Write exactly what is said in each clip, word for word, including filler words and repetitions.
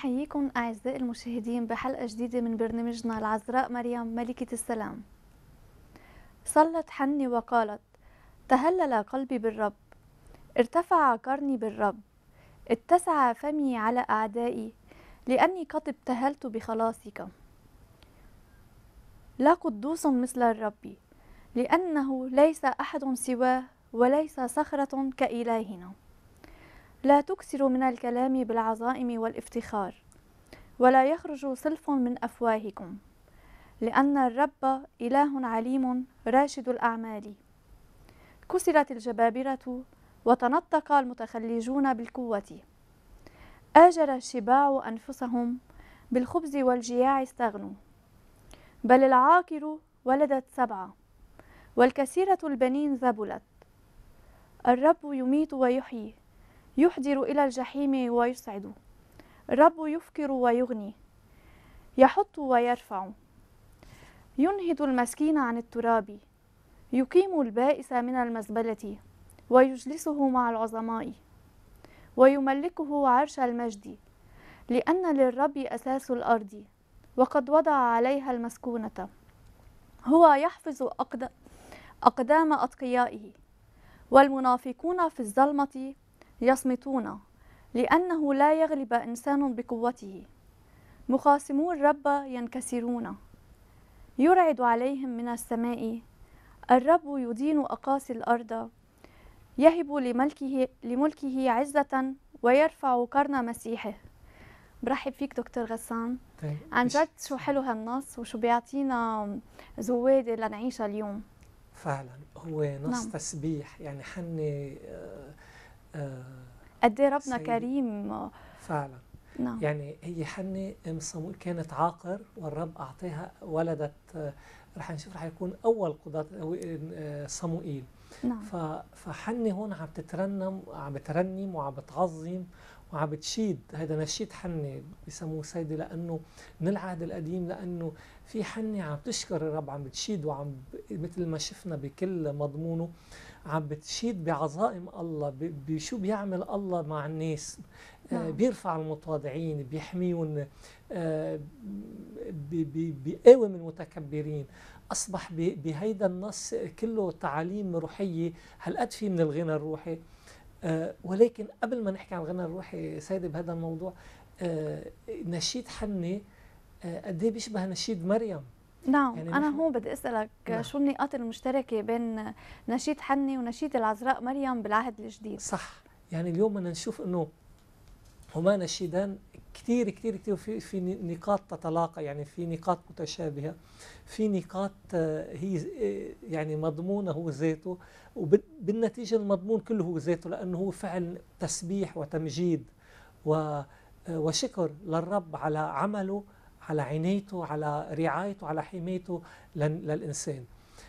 نحييكم أعزائي المشاهدين بحلقة جديدة من برنامجنا العذراء مريم ملكة السلام. صلت حني وقالت: تهلل قلبي بالرب، ارتفع قرني بالرب، اتسع فمي على أعدائي، لأني قد ابتهلت بخلاصك. لا قدوس مثل الرب، لأنه ليس أحد سواه، وليس صخرة كإلهنا. لا تكثر من الكلام بالعظائم والافتخار، ولا يخرج صلف من أفواهكم، لأن الرب إله عليم راشد الأعمال. كسرت الجبابرة وتنطق المتخلجون بالقوة، آجر الشباع أنفسهم، بالخبز والجياع استغنوا. بل العاقر ولدت سبعة، والكثيرة البنين ذبلت. الرب يميت ويحيي، يحضر إلى الجحيم ويصعد. الرب يفكر ويغني، يحط ويرفع. ينهض المسكين عن التراب، يقيم البائس من المزبلة، ويجلسه مع العظماء، ويملكه عرش المجد. لأن للرب أساس الأرض، وقد وضع عليها المسكونة. هو يحفظ أقد... أقدام أتقيائه، والمنافقون في الظلمة يصمتون، لأنه لا يغلب إنسان بقوته. مخاصمو الرب ينكسرون، يرعد عليهم من السماء. الرب يدين أقاصي الأرض، يهب لملكه, لملكه عزة، ويرفع قرن مسيحه. برحب فيك دكتور غسان. عن جد شو حلو هالنص، وشو بيعطينا زوادة لنعيشها اليوم. فعلا هو نص نعم. تسبيح، يعني حني آه آه قد ايه ربنا سيدي. كريم. فعلا. نعم. يعني هي حني ام صموئيل كانت عاقر، والرب اعطاها ولدت. آه رح نشوف، رح يكون اول قضاة آه صموئيل. نعم. فحني هون عم تترنم، عم بترنم وعم بتعظم وعم بتشيد. هذا نشيد حني بسموه سيدي، لانه من العهد القديم، لانه في حني عم تشكر الرب، عم بتشيد، وعم مثل ما شفنا بكل مضمونه عم بتشيد بعظائم الله، بشو بيعمل الله مع الناس. نعم. آه بيرفع المتواضعين، بيحميهم، آه بيقاوم المتكبرين. أصبح بهيدا النص كله تعاليم روحية. هالقد في من الغنى الروحي. آه ولكن قبل ما نحكي عن الغنى الروحي سيدي بهذا الموضوع، آه نشيد حني آه قد ايه بيشبه نشيد مريم. نعم. يعني أنا هون بدي أسألك، نعم. شو النقاط المشتركة بين نشيد حني ونشيد العذراء مريم بالعهد الجديد؟ صح. يعني اليوم بدنا نشوف إنه هما نشيدان كثير كثير كثير في في نقاط تتلاقى، يعني في نقاط متشابهة، في نقاط هي يعني مضمونه هو ذاته، وبالنتيجة المضمون كله هو ذاته، لأنه هو فعل تسبيح وتمجيد وشكر للرب على عمله، على عنايته، على رعايته، على حمايته للإنسان.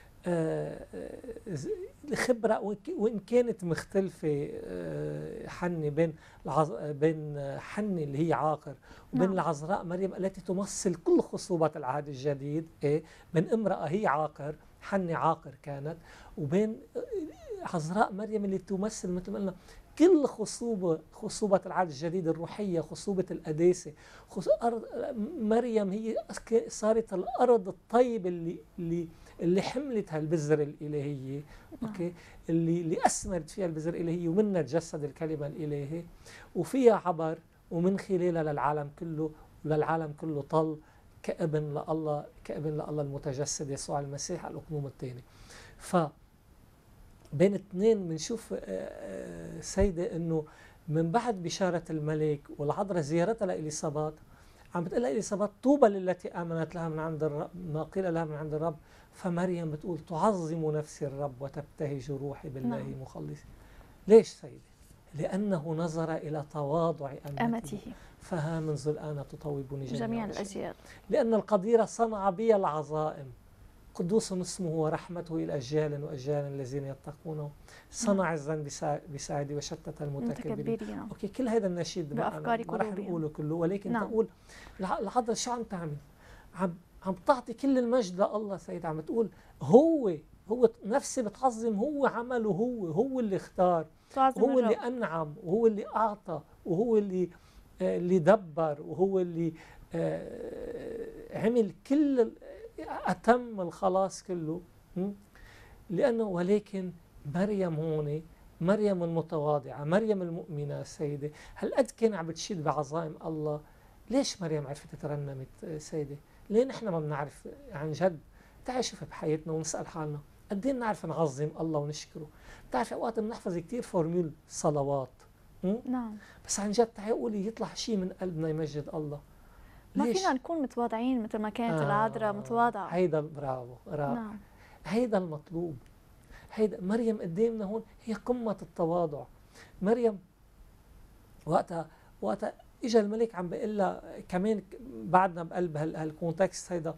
الخبرة وإن كانت مختلفة حني بين بين حني اللي هي عاقر وبين نعم. العذراء مريم التي تمثل كل خصوبات العهد الجديد. من امرأة هي عاقر، حني عاقر كانت، وبين عذراء مريم اللي تمثل مثل ما قلنا كل خصوبة خصوبة العهد الجديد الروحية، خصوبة القداسة. مريم هي صارت الأرض الطيبة اللي اللي اللي حملت هالبذرة الإلهية. أوكي. اللي اللي أثمرت فيها البذرة الإلهية، ومنها تجسد الكلمة الإلهية، وفيها عبر، ومن خلالها للعالم كله، وللعالم كله طل كابن لله، كابن لله المتجسد يسوع المسيح الأقنوم الثاني. ف بين اثنين بنشوف سيدة انه من بعد بشارة الملك والعذراء زيارتها لإليصابات، عم بتقول لها إليصابات: طوبى للتي آمنت لها من عند الرب ما قيل لها من عند الرب. فمريم بتقول: تعظم نفسي الرب وتبتهج روحي بالله نعم. مخلصي. ليش سيدي؟ لأنه نظر إلى تواضع أمته, أمته. فها منذ الآن تطوبني جميع, جميع الأجيال. لأن القدير صنع بي العظائم، قدوس اسمه ورحمته إلى أجيال وأجيال الذين يتقونه. صنع الظن بساعدي وشتت المتكبرين. أوكي. كل هذا النشيد ما رح نقوله كله، ولكن نعم. تقول العذراء شو عم تعمل؟ عم عم تعطي كل المجد لله سيد. عم تقول هو هو نفسي بتعظم، هو عمله، هو هو اللي اختار، هو اللي أنعم، وهو اللي أعطى، وهو اللي آه، اللي دبر، وهو اللي آه، عمل كل ال- أتم الخلاص كله. م? لأنه ولكن مريم هون، مريم المتواضعة، مريم المؤمنة السيدة، هل قد كان عم بتشيد بعظائم الله؟ ليش مريم عرفت ترنمت آه، سيدة؟ ليه نحن ما بنعرف عن جد؟ تعال شوف بحياتنا ونسأل حالنا قد ايه بنعرف نعظم الله ونشكره. بتعرف اوقات بنحفظ كثير فورميول صلوات، م? نعم. بس عن جد تعال قولي يطلع شيء من قلبنا يمجد الله. ما ليش؟ فينا نكون متواضعين مثل ما كانت العذراء آه متواضعة. هيدا برافو رائع. نعم. هيدا المطلوب. هيدا مريم قدامنا هون هي قمة التواضع. مريم وقتها وقتها اجى الملك عم بيقول لها كمان بعدنا بقلب هالكونتكست هيدا،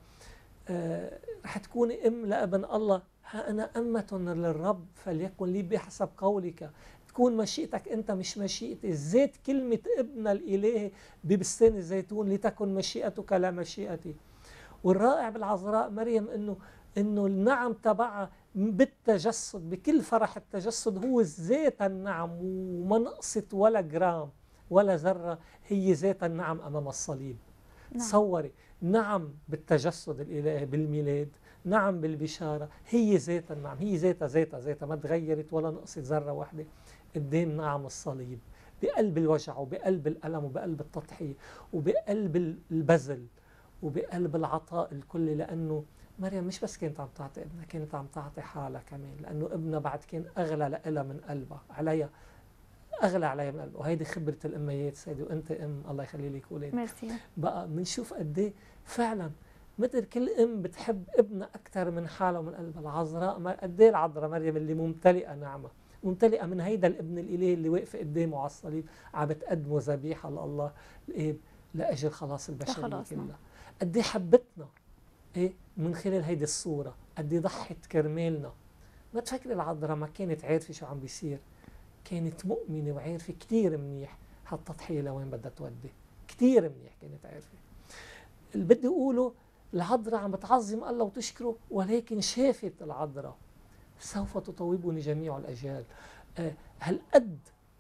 آه رح تكوني ام لابن الله، ها انا امة للرب فليكن لي بحسب قولك. تكون مشيئتك انت مش مشيئتي. زيت كلمة ابن الالهي ببستان الزيتون، لتكن مشيئتك لا مشيئتي. والرائع بالعذراء مريم انه انه النعم تبعها بالتجسد، بكل فرح التجسد هو ذات النعم، وما نقصت ولا جرام ولا ذره، هي ذات النعم امام الصليب. نعم. تصوري، نعم بالتجسد الالهي بالميلاد، نعم بالبشاره، هي ذات النعم، هي ذاتها ذاتها ذاتها ما تغيرت ولا نقصت ذره واحده قدام نعم الصليب، بقلب الوجع وبقلب الالم وبقلب التضحيه وبقلب البذل وبقلب العطاء الكلي. لأنه مريم مش بس كانت عم تعطي ابنها، كانت عم تعطي حالها كمان، لأنه ابنها بعد كان أغلى لها من قلبها، عليها أغلى عليها من قلبها. وهيدي خبرة الأميات سيدي، وأنت أم الله يخلي لك أولاد. ميرسي. بقى بنشوف قد إيه فعلا مثل كل أم بتحب ابنها أكثر من حالها ومن قلبها. العذراء قد إيه العذراء مريم اللي ممتلئة نعمة، ممتلئة من هيدا الابن الإلهي اللي واقف قدامه على الصليب عم بتقدمه ذبيحة لله الآب لأجل خلاص البشرية كلها. قد ايه حبتنا ايه من خلال هيدي الصوره، قد ايه ضحت كرمالنا. ما تفكري العذراء ما كانت عارفه شو عم بيصير، كانت مؤمنه وعارفه كثير منيح هالتضحيه لوين بدها تودي، كثير منيح كانت عارفه. اللي بدي اقوله العذراء عم بتعظم الله وتشكره، ولكن شافت العذراء سوف تطوبني جميع الاجيال. آه هالقد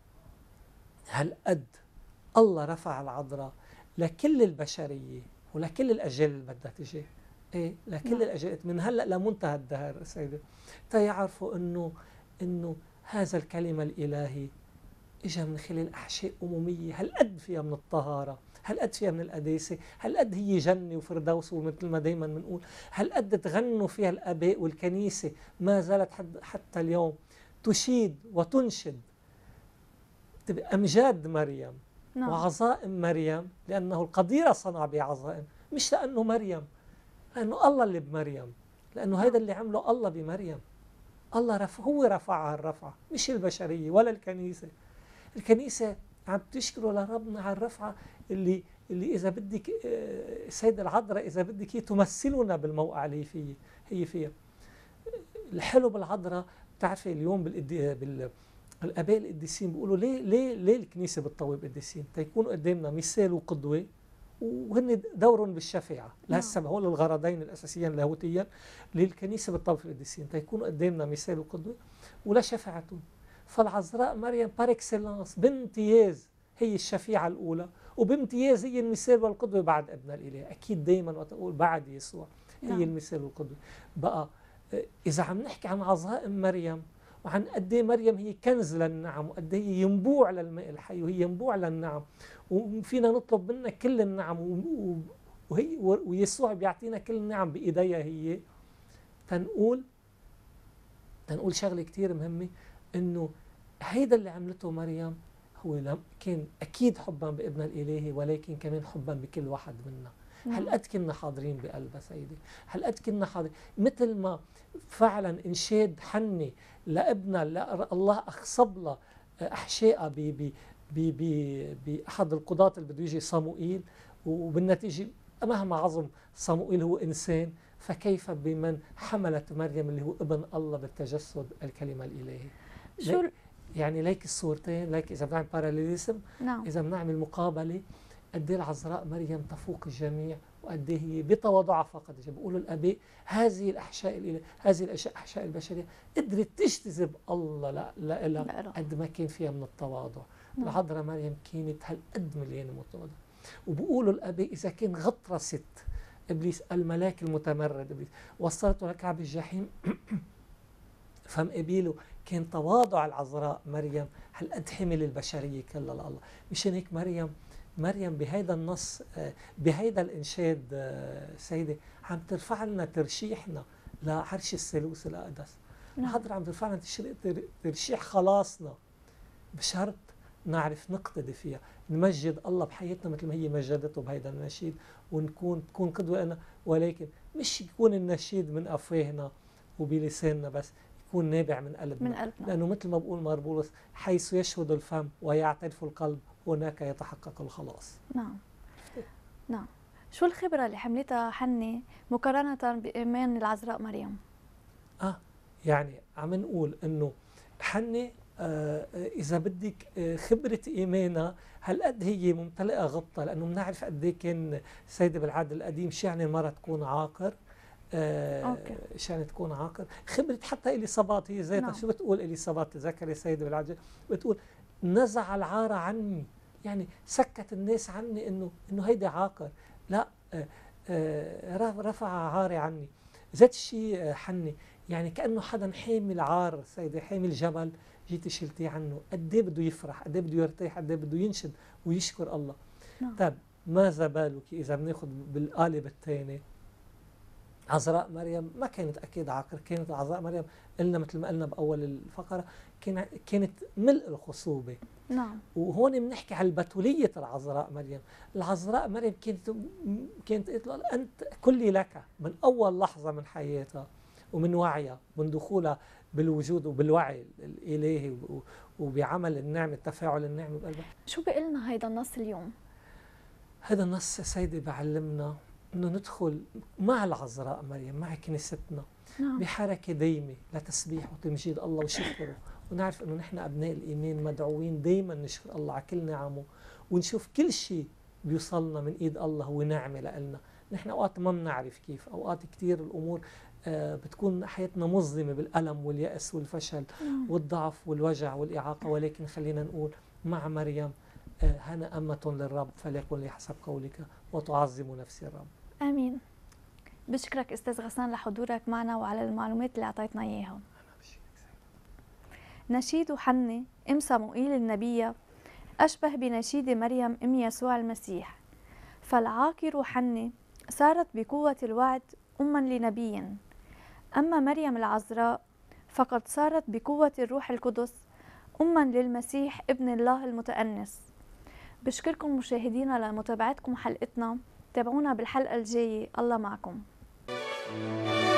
هالقد الله رفع العذراء لكل البشريه ولكل الاجيال اللي بدها تجي، ايه لكل نعم. الاجيال من هلا لمنتهى الدهر سيدي، تيعرفوا انه انه هذا الكلمه الالهي اجى من خلال احشاء اموميه هالقد فيها من الطهاره، هالقد فيها من القداسه، هالقد هي جنه وفردوس ومثل ما دائما بنقول، هالقد تغنوا فيها الاباء والكنيسه ما زالت حتى اليوم تشيد وتنشد امجاد مريم. نعم. وعظائم مريم، لأنه القدير صنع بعظائم، مش لأنه مريم، لأنه الله اللي بمريم، لأنه هذا اللي عمله الله بمريم. الله رفع، هو رفعها الرفعة، مش البشرية ولا الكنيسة. الكنيسة عم تشكره لربنا على الرفعة اللي اللي إذا بدك السيدة العذراء إذا بدك هي تمثلنا بالموقع اللي فيه هي فيها. الحلو بالعذراء بتعرفي اليوم بالإدي بال الاباء القديسين بيقولوا ليه ليه ليه الكنيسه بتطوب قديسين؟ تيكونوا قدامنا مثال وقدوه، وهن دورهم بالشفاعه، لهسه هول الغرضين الاساسيين اللاهوتيين للكنيسه بتطوب القديسين، تيكونوا قدامنا مثال وقدوه ولا شفاعتهم. فالعذراء مريم باراكسلانس بامتياز هي الشفيعه الاولى، وبامتياز هي المثال والقدوه بعد ابن الاله، اكيد دائما وقت اقول بعد يسوع هي نعم. المثال والقدوه. بقى اذا عم نحكي عن عظائم مريم وعن قد ايه مريم هي كنز للنعم، وقد ايه هي ينبوع للماء الحي، وهي ينبوع للنعم، وفينا نطلب منها كل النعم، وهي ويسوع بيعطينا كل النعم بايديها هي. تنقول تنقول شغله كثير مهمه، انه هيدا اللي عملته مريم هو كان اكيد حبا بابنها الالهي، ولكن كمان حبا بكل واحد منا. هالقد كنا حاضرين بقلبها سيدي، هالقد كنا حاضرين، مثل ما فعلا انشاد حني لابنها الله اخصب لها احشائها باحد القضاة اللي بده يجي صموئيل، وبالنتيجه مهما عظم صموئيل هو انسان، فكيف بمن حملت مريم اللي هو ابن الله بالتجسد الكلمه الالهي. شو يعني ليك الصورتين، ليك اذا بنعمل باراليزم، نعم. اذا بنعمل مقابله قد ايه العذراء مريم تفوق الجميع، وقد ايه هي بتواضعها فقط. بيقولوا الاباء هذه الاحشاء الى هذه الاشياء احشاء البشريه قدرت تجتذب الله لا لا قد ما كان فيها من التواضع. نعم. العذراء مريم كانت هالقد مليانة متواضعة. وبقولوا الآباء إذا كان غطرست إبليس الملاك المتمرد إبليس وصلته لكعب الجحيم فهم قبيله كان تواضع العذراء مريم هالقد حمل البشرية كلها لله. مشان هيك مريم مريم بهيدا النص بهيدا الإنشاد سيدة عم ترفع لنا ترشيحنا لعرش الثالوث الأقدس. العذراء عم ترفع لنا ترشيح خلاصنا بشرط نعرف نقتدي فيها، نمجد الله بحياتنا مثل ما هي مجدته بهيدا النشيد، ونكون تكون قدوة لنا، ولكن مش يكون النشيد من أفواهنا وبلساننا بس، يكون نابع من قلبنا. من قلبنا. لأنه مثل ما بقول مار بولس حيث يشهد الفم ويعترف القلب هناك يتحقق الخلاص. نعم نعم. شو الخبرة اللي حملتها حنة مقارنة بإيمان العذراء مريم؟ آه يعني عم نقول إنه حنة آه إذا بدك آه خبرة إيمانها هالقد هي ممتلئة غبطة، لأنه بنعرف قد إيه كان سيدة بالعهد القديم شو يعني المرأة تكون عاقر. آه شو يعني تكون عاقر؟ خبرة حتى إليصابات هي ذاتها. نعم. شو بتقول إليصابات؟ تذكري سيدة بالعهد بتقول نزع العار عني، يعني سكت الناس عني إنه إنه هيدا عاقر، لا آه آه رفع عاري عني. ذات الشيء حنة، يعني كأنه حدا حامل عار سيدة، حامل جبل جيتي شلتيه عنه، قد ايه بده يفرح، قد ايه بده يرتاح، قد ايه بده ينشد ويشكر الله. نعم. طيب ماذا بالك إذا بناخذ بالقالب الثاني؟ عذراء مريم ما كانت أكيد عاقر، كانت عذراء مريم قلنا مثل ما قلنا بأول الفقرة كانت ملء الخصوبة. نعم. وهون بنحكي على البتولية العذراء مريم. العذراء مريم كانت كانت قالت له أنت كلي لك من أول لحظة من حياتها ومن وعيها، من دخولها بالوجود وبالوعي الإلهي وبعمل النعمة، تفاعل النعمة بقلبها. شو بيقلنا هيدا النص اليوم؟ هذا النص سيدي بعلمنا انه ندخل مع العذراء مريم، مع كنيستنا. نعم. بحركه دايمه لتسبيح وتمجيد الله وشكره، ونعرف انه نحن ابناء الايمان مدعوين دايما نشكر الله على كل نعمه، ونشوف كل شيء بيوصلنا من ايد الله هو نعمه لنا. نحن اوقات ما بنعرف كيف، اوقات كثير الامور آه بتكون حياتنا مظلمه بالالم والياس والفشل. نعم. والضعف والوجع والاعاقه، ولكن خلينا نقول مع مريم آه هنا أمة للرب فليكن لي حسب قولك وتعظم نفسي الرب. آمين. بشكرك أستاذ غسان لحضورك معنا وعلى المعلومات اللي أعطيتنا إياها. نشيد حنة أم صموئيل النبية أشبه بنشيد مريم أم يسوع المسيح، فالعاقر حنة صارت بقوة الوعد أما لنبي، أما مريم العذراء فقد صارت بقوة الروح القدس أما للمسيح ابن الله المتأنس. بشكركم مشاهدينا لمتابعتكم حلقتنا، تابعونا بالحلقة الجاية. الله معكم.